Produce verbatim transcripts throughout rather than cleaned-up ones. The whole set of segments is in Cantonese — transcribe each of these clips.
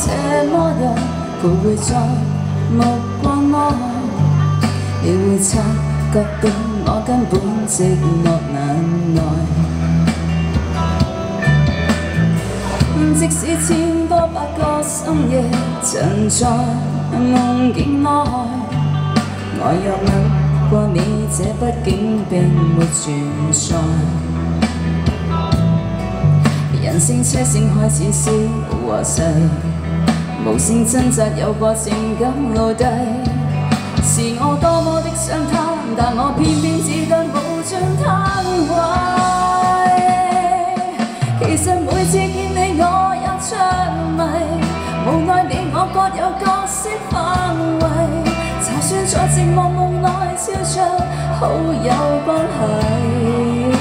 這麼樣徘徊在目光內，你會察覺到我根本寂寞難耐。即使千多百個深夜曾在夢境內，我若吻過你，這畢竟並沒存在。人聲車聲開始消和逝，無聲掙扎有過情感奴隸。是我多麼的想他，但我偏偏只得無盡攤位。其實每次見你我也着迷，無奈你我各有各色範圍。就算在寂寞夢內笑着，好有關係。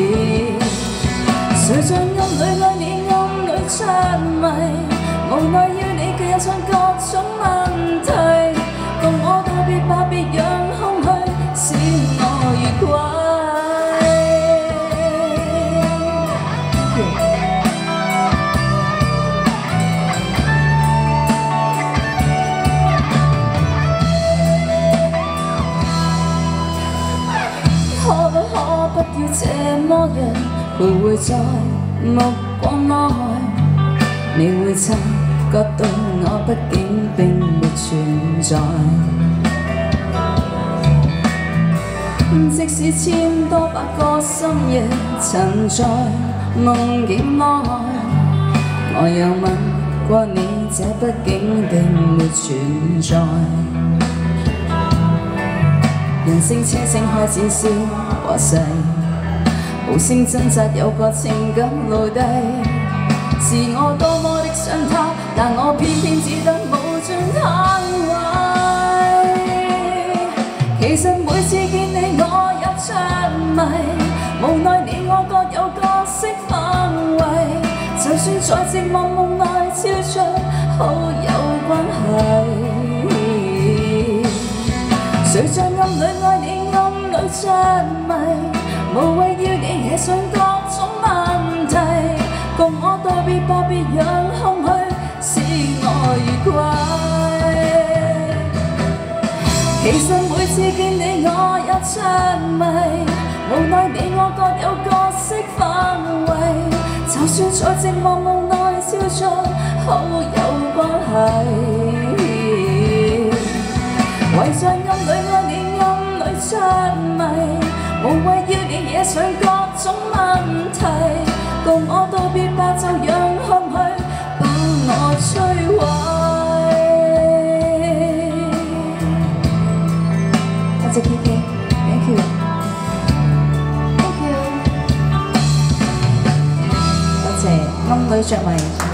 誰在暗裏愛你，暗裏着迷，無奈要你卻有盡各種問題。共我道別吧，別讓空虛使我愉快。可不可不要這麼樣徘徊在目光內？你會察覺到我畢竟並沒存在。即使千多百個深夜曾在夢境內，我有吻過你，這畢竟並沒存在。人聲車聲開始消和逝，無聲掙扎有個情感奴隸。是我多麼的想他，但我偏偏只得無盡攤位。其實每次見你我也着迷，無奈你我各有各色範圍。就算在寂寞夢內笑着，好有關係。誰在暗裏愛你，暗裏着迷，無謂要你惹上各種問題。共我道別吧，別讓空虛使我愉快。其實每次見你我也着迷，無奈你我各有各色範圍。就算在寂寞夢內笑着，好有關係。為在暗裏愛你，暗裏着迷，無謂要你惹上各種問題。共我道別吧，就讓空虛把我摧毀。多謝 K K，Thank you，Thank you，多謝暗裏着迷。